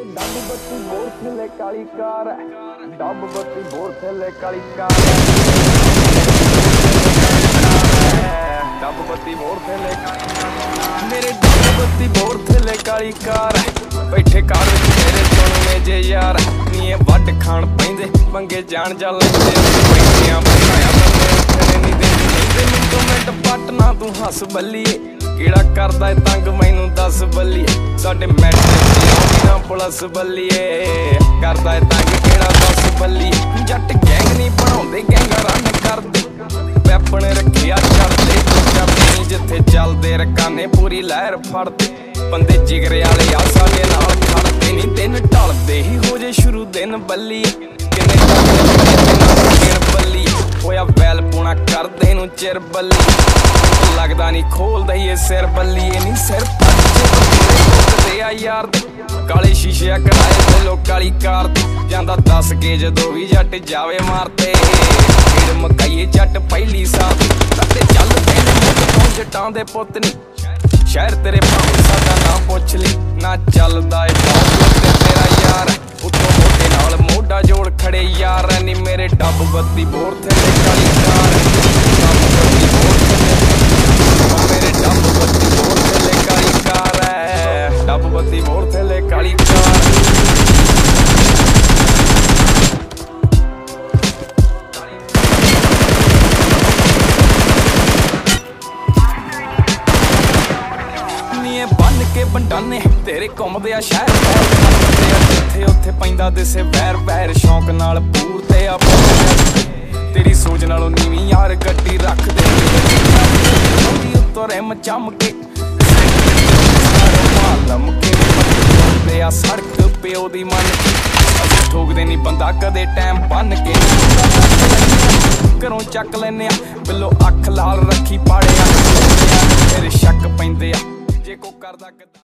Dub बत्ती बोर थले काली कार है, डब बत्ती बोर थले काली कार डब बत्ती बोर थले मेरे डब बत्ती बोर थले काली कार है। बैठे कार मेरे सुनने जे यार नी वड खान पैंदे पंगे जान जा लैंदे बैठियां बनाया बंदे नहीं देंदे मिंटो मिंट पटना तू हस बल्लीए केड़ा करदा है तंग मैनू दस बल्लीए साडे मैट्रिक ना पुलिस बल्लीए करदा है तंग केड़ा दस बल्लीए जट गैंग नहीं बनाउंदे गैंग रन करदे पैपण रखिया करदे पंजाबी जिथे चलदे रकाने पूरी लहर फड़दे बंदे जिगरे वाले आ साडे नाल खड़दे नहीं दिन ढलदे ही हो जे शुरू दिन बल्लीए किन्ने बल्ली होया वैल पुणा करदे नू चिर बल्ली लगदा नहीं खोल दईए सिर बल्लीए नहीं सिर पत्ते आ यार काले शीशे कढ़ाए दिलों काली कार जांदा 10 के जदों भी जट जावे मारते फिर मकाइए जट पहली साथ ते चल तेरे जटां दे पुत नहीं शहर तेरे भावे साडा ना पुछ ली ना चलदा ए तेरा यार उत्तों मोटे नाल मोढा जोड़ खड़े यार नी मेरे डब बत्ती बोर थे काली कार मेरे डब बत्ती बोर थले काली कार है, डब बत्ती बोर थले काली कार नीए बन के बंडाने तेरे घुमदे आ शहर जिथे उत्थे पैंदा दिसे वैर वैर शौक नाल पूरते आ तेरी सोच नालों नीवी यार गड्डी रख दे रिम चमके सड़क प्यो दी मन ठोकदे नहीं बंदा कदे टाइम बन के घरों चक लैने बिलो अख लाल रखी पाड़े फिर शक पैंदे जे को करदा